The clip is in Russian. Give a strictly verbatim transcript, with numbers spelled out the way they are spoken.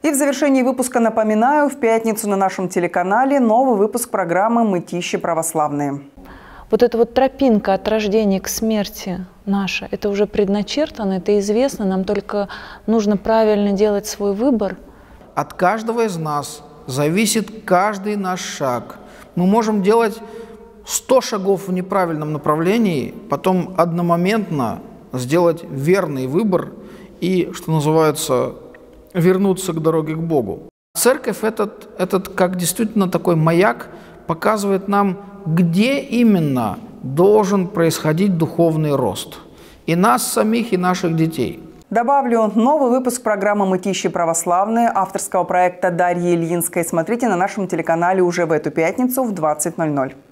И в завершении выпуска напоминаю, в пятницу на нашем телеканале новый выпуск программы «Мытищи православные». Вот эта вот тропинка от рождения к смерти наша, это уже предначертано, это известно, нам только нужно правильно делать свой выбор. От каждого из нас зависит каждый наш шаг. Мы можем делать сто шагов в неправильном направлении, потом одномоментно сделать верный выбор и, что называется, вернуться к дороге к Богу. Церковь этот, этот как действительно такой маяк показывает нам, где именно должен происходить духовный рост. И нас самих, и наших детей. Добавлю, новый выпуск программы «Мытищи православные» авторского проекта Дарьи Ильинской смотрите на нашем телеканале уже в эту пятницу в двадцать ноль ноль.